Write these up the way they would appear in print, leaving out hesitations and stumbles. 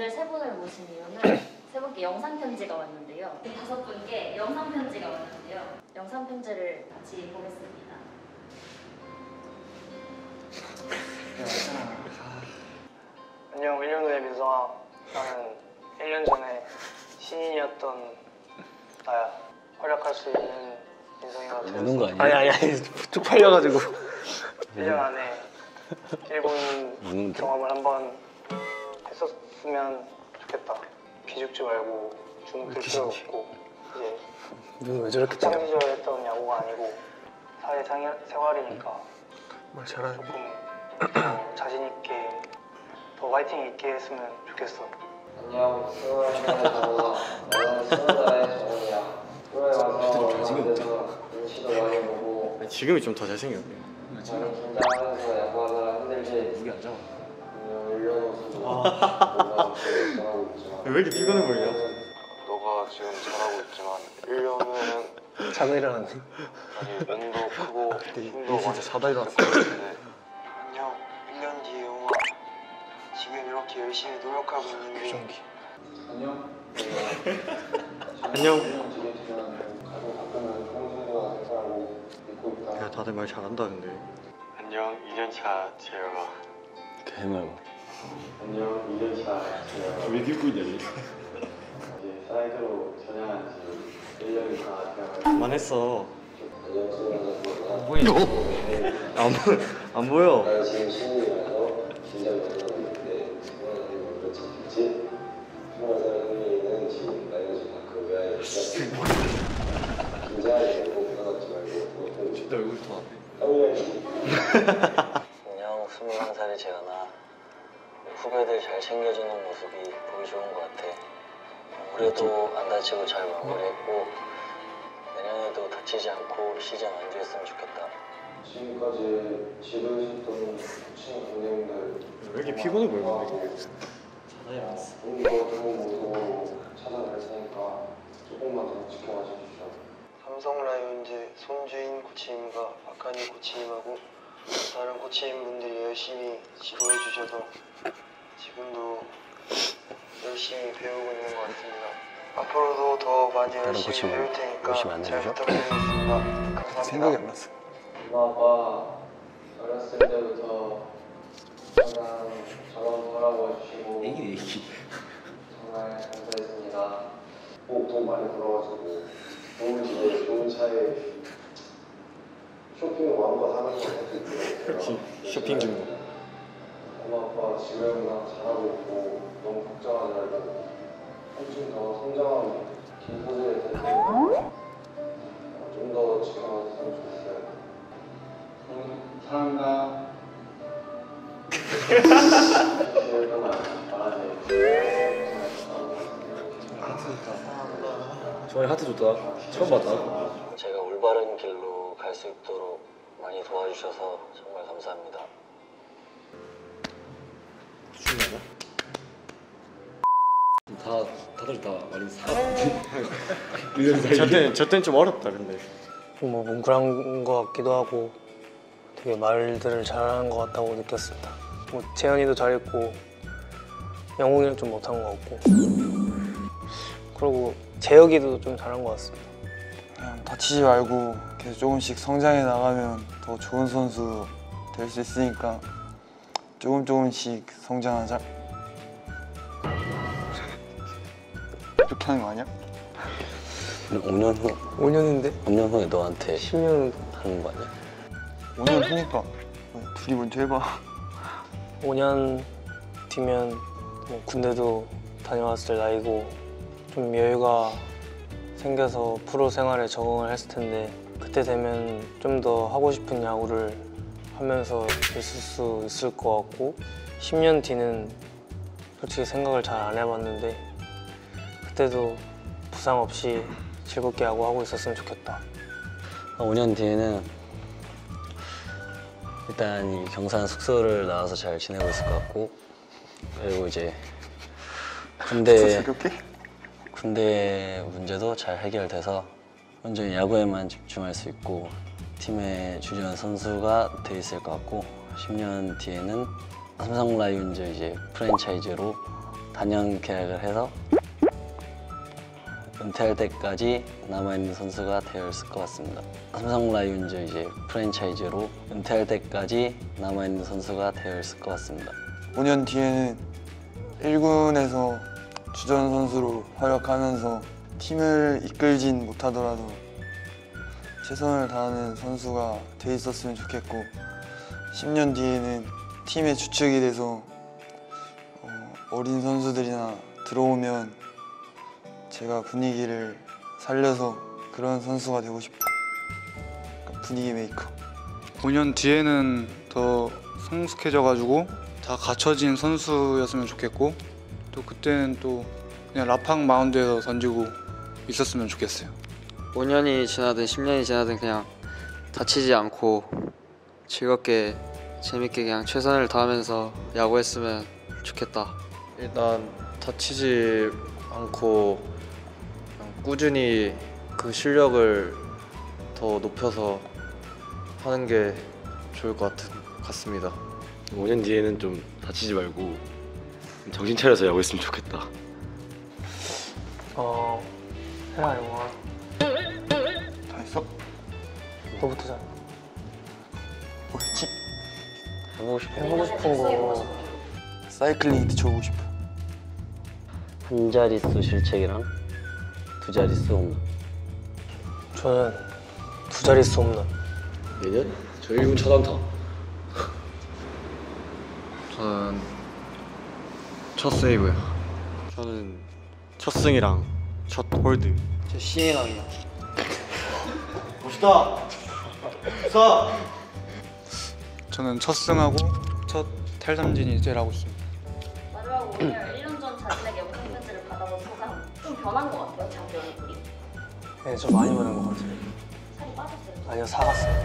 오늘 세 분을 모신 이유는 세 분께 영상 편지가 왔는데요. 다섯 분께 영상 편지가 왔는데요. 영상 편지를 같이 보겠습니다. 안녕 1년 후의 민성아. 나는 1년 전에 신인이었던 나야. 활약할 수 있는 민성이가 우는 거 되었어. 아니야? 아니 쭉 팔려가지고 1년 안에 일본 경험을 한번 했었으면 좋겠다. 기죽지 말고 주눅들 필요 없고 이제 눈 왜 저렇게 찌냐. 학창 시절에 했던 야구가 아니고 사회 생활이니까 말 잘하네. 조금 더 자신 있게 더 화이팅 있게 했으면 좋겠어. 안녕, 10월 1일의 정우야. 나는 20살의 정우야. 프로에 와서 잘생겼다. 눈치도 많이 보고 지금이 좀 더 잘생겼네. 많이 긴장하면서 야구하느라 힘들지. 무게 안 잡아. 안녕, 1년 후 너가 지금 잘하고 있지만 왜 이렇게 피곤해 보이냐? 너가 지금 잘하고 있지만 1년 후에는 자다 일어났네. 아직 눈도 크고 힘도 진짜 많이 자다 일어났어. 안녕 1년 뒤에 영화. 지금 이렇게 열심히 노력하고 있는데 표정기. 안녕. 안녕. 지금 가끔 바꾸면 좋은 선수가 될 거라고 믿고 있다. 야 다들 말 잘한다 근데. 안녕 2년차 재혁아. 개말고. 안녕, 2년차 재혁아. 왜 듣고 있냐 니? 이제 사이드로 전향한 지 1년이 다 되어가지고 그만했어. 안녕, 수고하셨습니다. 보이냐? 안 보여. 나는 지금 신인이라서 긴장이 많이 하고 있는데 승관아는 그렇지 않겠지? 20살 승리는 지금 마이너스 다크 외야에 시작했고 긴장하지 말고 불안하지 말고 진짜 얼굴 더 안녕 21살의 재현아. 후배들 잘 챙겨주는 모습이 보기 좋은 것 같아. 올해도 안 다치고 잘 마무리했고 내년에도 다치지 않고 시즌 완주했으면 좋겠다. 지금까지 지도해주셨던 코칭 감독님들 왜 이렇게 피곤해 보이는데? 좀더 좋은 모습으로 찾아낼 테니까 조금만 더 지켜봐 주십시오. 삼성 라이온즈 손주인 코치님과 박한희 코치님하고 다른 코치님분들이 열심히 지도해 주셔서 지금도 열심히 배우고 있는 것 같습니다. 앞으로도 더 많이 열심히 코치님 배울 테니까 열심히 안 잘 해주셔? 부탁드리겠습니다. 감사합니다. 생각이 안 났어. 엄마 아빠 어렸을 때부터 항상 저런 하라고 해주시고 애기. 정말 감사했습니다. 꼭 돈 많이 벌어가지고 좋은 집에 좋은 차에 쇼핑을 마음껏 하는 거 같아요. 쇼핑 중고. 엄마 아빠 지금 나 잘하고 있고 너무 걱정하지 말고 한층 더 성장하고 긴 소재일 텐데 좀 더 지켜봐줬으면 좋겠어요. 사랑한다. 정말 하트 좋다. 처음 봤다. 제가 올바른 길로 갈 수 있도록 많이 도와주셔서 정말 감사합니다. 다들 다 많이 사. 저때는 좀 어렵다 근데. 좀 뭐 뭉클한 것 같기도 하고 되게 말들을 잘하는 것 같다고 느꼈습니다. 뭐 재현이도 잘했고 영웅이는 좀 못한 것 같고 그리고 재혁이도 좀 잘한 것 같습니다. 그냥 다치지 말고 계속 조금씩 성장해 나가면 더 좋은 선수 될 수 있으니까 조금씩 성장하자. 이렇게 하는 거 아니야? 5년 후 5년인데 5년 후에 너한테 10년 하는 거 아니야? 5년 후니까 둘이 먼저 해봐. 5년 뒤면 뭐 군대도 다녀왔을 나이고 좀 여유가 생겨서 프로 생활에 적응을 했을 텐데 그때 되면 좀 더 하고 싶은 야구를 하면서 있을 수 있을 것 같고 10년 뒤는 솔직히 생각을 잘 안 해봤는데 그때도 부상 없이 즐겁게 야구하고 있었으면 좋겠다. 5년 뒤에는 일단 이 경산 숙소를 나와서 잘 지내고 있을 것 같고 그리고 이제 군대 문제도 잘 해결돼서 온전히 야구에만 집중할 수 있고 팀의 주전 선수가 돼 있을 것 같고 10년 뒤에는 삼성 라이온즈 이제 프랜차이즈로 단년 계약을 해서 은퇴할 때까지 남아있는 선수가 되어 있을 것 같습니다. 삼성 라이온즈 이제 프랜차이즈로 은퇴할 때까지 남아있는 선수가 되어 있을 것 같습니다. 5년 뒤에는 1군에서 주전 선수로 활약하면서 팀을 이끌진 못하더라도 최선을 다하는 선수가 돼 있었으면 좋겠고 10년 뒤에는 팀의 주축이 돼서 어린 선수들이나 들어오면 제가 분위기를 살려서 그런 선수가 되고 싶어요. 그러니까 분위기 메이커. 5년 뒤에는 더 성숙해져가지고 다 갖춰진 선수였으면 좋겠고 또 그때는 또 그냥 라팡 마운드에서 던지고 있었으면 좋겠어요. 5년이 지나든 10년이 지나든 그냥 다치지 않고 즐겁게 재밌게 그냥 최선을 다하면서 야구했으면 좋겠다. 일단 다치지 않고 그냥 꾸준히 그 실력을 더 높여서 하는 게 좋을 것 같습니다. 5년 뒤에는 좀 다치지 말고 정신 차려서 야구했으면 좋겠다. 해라 영화. 다 했어? 너부터 잘. 뭐였지? 해보고 싶은 거. 사이클링 히트 쳐보고 싶어. 한 자릿수 실책이랑 두 자릿수 홈런. 저는 두 자릿수 홈런. 내년? 저 1군 첫 안타. 저는 첫 세이브요. 저는 첫 승이랑 첫 홀드. 저 시인왕이요. 멋있다. 쏴. 저는 첫 승하고 첫 탈삼진이 제일 하고 싶습니다. 마지막으로 오늘 1년 전 자신에게 영상 편지를 받아본 소감 좀 변한 것 같아요, 자기 얼굴이. 네, 좀 많이 보는 것 같아요. 살이 빠졌어요. 아니요, 사갔어요.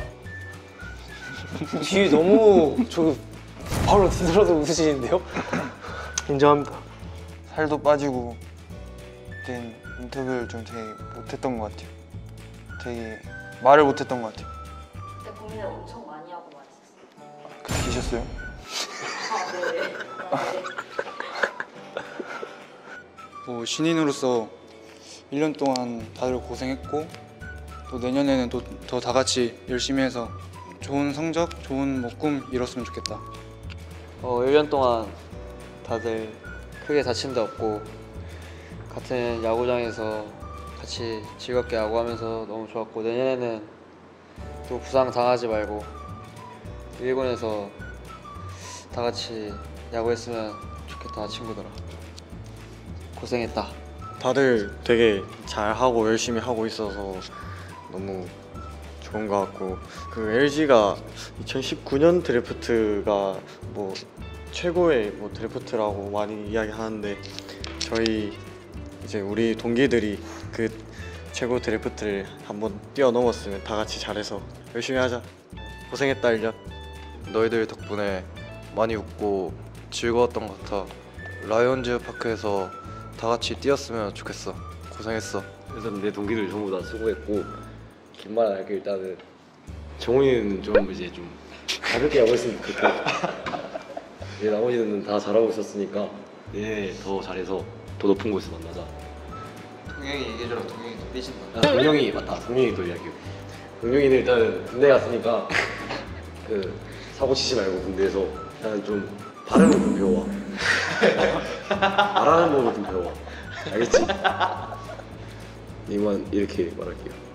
뒤에 너무 저기 바로 들어도 웃으시는데요? 인정합니다. 살도 빠지고 그땐 인터뷰를 좀 되게 못했던 것 같아요. 되게 말을 못했던 것 같아요. 그때 고민을 엄청 많이 하고 말했었어요. 그때 계셨어요? 아, 네. 아, 네. 뭐 신인으로서 1년 동안 다들 고생했고 또 내년에는 또 더 다 같이 열심히 해서 좋은 성적, 좋은 뭐 꿈 이뤘으면 좋겠다. 1년 동안 다들 크게 다친 데 없고 같은 야구장에서 같이 즐겁게 야구하면서 너무 좋았고 내년에는 또 부상 당하지 말고 1군에서 다 같이 야구했으면 좋겠다 친구들아. 고생했다. 다들 되게 잘하고 열심히 하고 있어서 너무 좋은 것 같고 그 LG가 2019년 드래프트가 뭐 최고의 뭐 드래프트라고 많이 이야기하는데 저희 이제 우리 동기들이 그 최고 드래프트를 한번 뛰어넘었으면 다 같이 잘해서 열심히 하자. 고생했다 1년. 너희들 덕분에 많이 웃고 즐거웠던 것 같아. 라이온즈 파크에서 다 같이 뛰었으면 좋겠어. 고생했어. 일단 내 동기들 전부 다 수고했고 긴 말 안 할게. 일단은 정훈이는 좀 이제 좀 가볍게 하고 있으면 좋겠고 얘 나머지는 다 잘하고 있었으니까 얘 더 잘해서 더 높은 곳에서 만나자. 동영이 얘기해줘라. 동영이 또 삐진다. 아, 동영이 맞다. 동영이도 이야기해. 동영이는 일단은 군대 갔으니까 그 사고 치지 말고 군대에서 일단 좀 발음을 좀 배워와. 말하는 법을 좀 배워와. 알겠지? 이만 이렇게 말할게요.